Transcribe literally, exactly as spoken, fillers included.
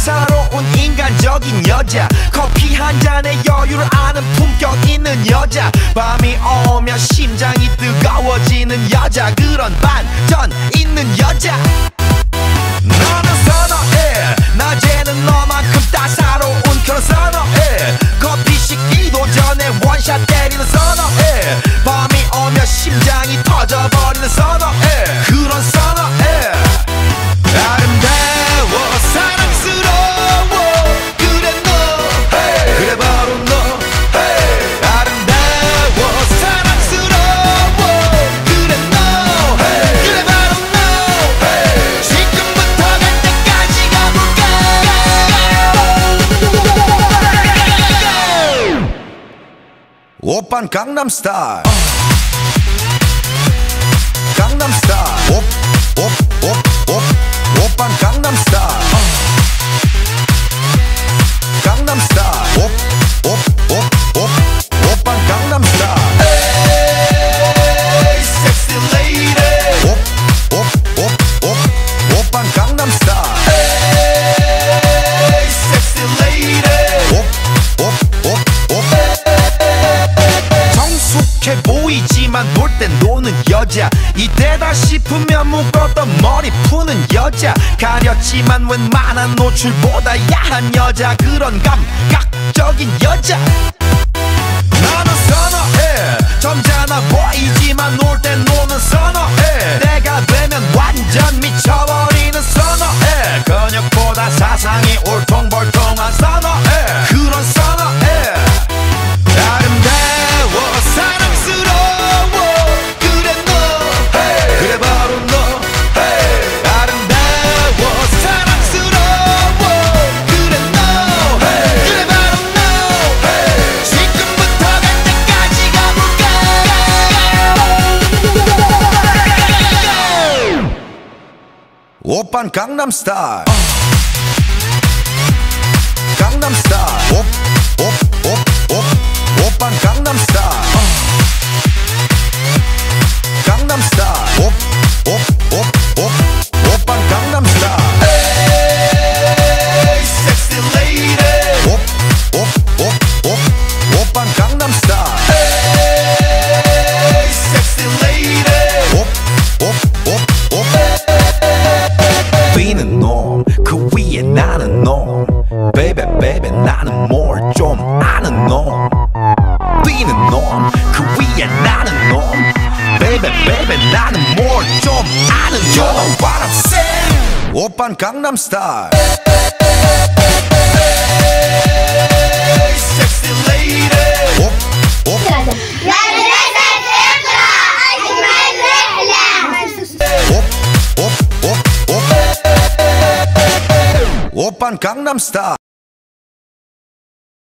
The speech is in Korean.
따사로운 인간적인 여자, 커피 한 잔에 여유를 아는 품격 있는 여자, 밤이 오면 심장이 뜨거워지는 여자, 그런 반전 있는 여자. 너는 선호해, 낮에는 너만큼 따사로운 그런 선호해, 커피 식기도 전에 원샷 때리는 선호해, 밤이 오면 심장이 터져버리는 선호해, 그런 선호해. 아름다워 사랑스러워 그래 너, hey. 그래 바로 너, hey. 아름다워 사랑스러워 그래 너, hey. 그래 바로 너, hey. 지금부터 갈 때까지 가볼까. 오빤 강남스타일, 강남스타일, 오, 오, 오, 오. 오빤 강남스타일, 강남스타일, 오, 오, 오, 오. 오빤 강남스타일. Hey, sexy lady. 오, 오, 오, 오. 오빤 강남스타일. Hey, sexy lady. 오, 오, 오, 오. 성숙해 보이지만 놀 땐 노는 여자, 이때다 싶으면 묶었던 머리 푸는 여자, 가렸지만 웬만한 노출보다 야한 여자, 그런 감각적인 여자. 나는 선호해, 점잖아 보이지만 놀 땐 노는 선호해, 내가 되면 완전 미쳐버리는 선호해, 근육보다 사상이 울퉁불퉁한 선호해, 그런 선호해. 아름다워 사랑스러워 그래 너, hey. 그래 바로 너, hey. 아름다워 사랑스러워 그래 너, hey. 그래 바로 너, hey. 지금부터 갈 때까지 가볼까. 오빤 강남스타일, 강남스타일, 오, 오, 오, 오. 오빤 강남스타일, 강남스타일, 오, 오, 오, 오. 오빤 강남스타일. Hey, sexy lady. 오, 오, 오, 오. 오빤 강남스타일. Hey, sexy lady. 오, 오, 오, 오. 뛰는 놈, 그 위에 나는 놈, baby baby 나는 뭘 좀 아는 놈, 뛰는 놈, 그 위에 나는 놈, baby baby 나는 뭘 좀 아는 놈. You know what I'm saying? 오빤 강남스타일. Hey, sexy lady. 오, 오. مدرسة اقرأ اجمل رحلة. 오, 오, 오, 오. 오빤 강남스타일.